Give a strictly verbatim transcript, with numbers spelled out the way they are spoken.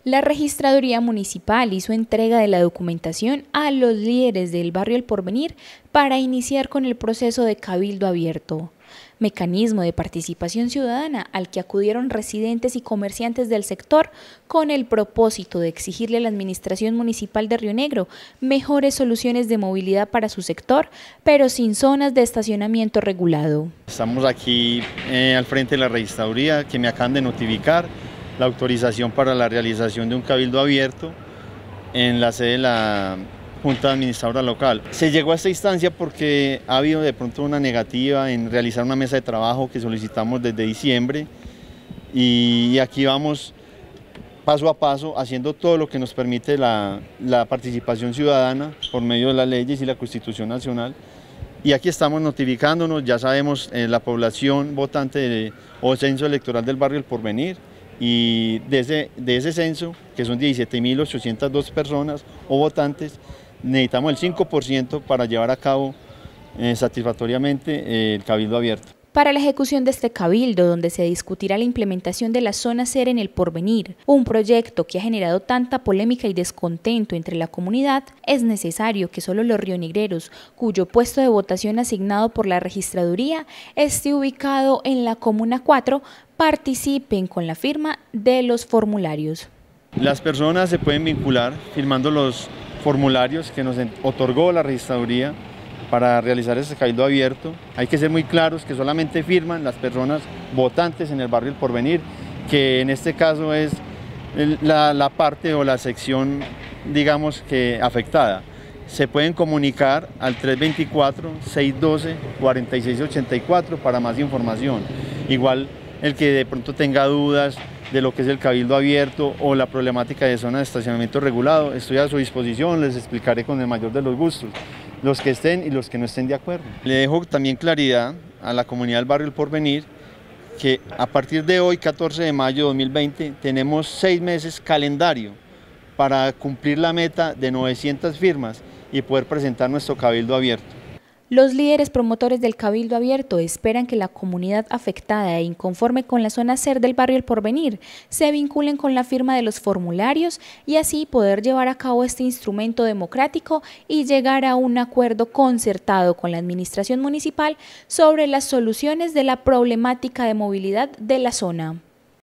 La Registraduría Municipal hizo entrega de la documentación a los líderes del barrio El Porvenir para iniciar con el proceso de cabildo abierto, mecanismo de participación ciudadana al que acudieron residentes y comerciantes del sector con el propósito de exigirle a la Administración Municipal de Río Negro mejores soluciones de movilidad para su sector, pero sin zonas de estacionamiento regulado. Estamos aquí eh, al frente de la Registraduría, que me acaban de notificar la autorización para la realización de un cabildo abierto en la sede de la Junta Administradora Local. Se llegó a esta instancia porque ha habido de pronto una negativa en realizar una mesa de trabajo que solicitamos desde diciembre, y aquí vamos paso a paso haciendo todo lo que nos permite la, la participación ciudadana por medio de las leyes y la Constitución Nacional. Y aquí estamos notificándonos, ya sabemos eh, la población votante de, o censo electoral del barrio El Porvenir, y de ese, de ese censo, que son diecisiete mil ochocientas dos personas o votantes, necesitamos el cinco por ciento para llevar a cabo eh, satisfactoriamente eh, el cabildo abierto. Para la ejecución de este cabildo, donde se discutirá la implementación de la zona cero en El Porvenir, un proyecto que ha generado tanta polémica y descontento entre la comunidad, es necesario que solo los rionegreros, cuyo puesto de votación asignado por la Registraduría esté ubicado en la Comuna cuatro, participen con la firma de los formularios. Las personas se pueden vincular firmando los formularios que nos otorgó la Registraduría para realizar este cabildo abierto. Hay que ser muy claros que solamente firman las personas votantes en el barrio El Porvenir, que en este caso es la, la parte o la sección, digamos, que afectada. Se pueden comunicar al tres veinticuatro, seiscientos doce, cuarenta y seis ochenta y cuatro para más información. Igual el que de pronto tenga dudas de lo que es el cabildo abierto o la problemática de zona de estacionamiento regulado, estoy a su disposición, les explicaré con el mayor de los gustos, los que estén y los que no estén de acuerdo. Le dejo también claridad a la comunidad del barrio El Porvenir que a partir de hoy, catorce de mayo de dos mil veinte, tenemos seis meses calendario para cumplir la meta de novecientas firmas y poder presentar nuestro cabildo abierto. Los líderes promotores del cabildo abierto esperan que la comunidad afectada e inconforme con la zona C E R del barrio El Porvenir se vinculen con la firma de los formularios y así poder llevar a cabo este instrumento democrático y llegar a un acuerdo concertado con la administración municipal sobre las soluciones de la problemática de movilidad de la zona.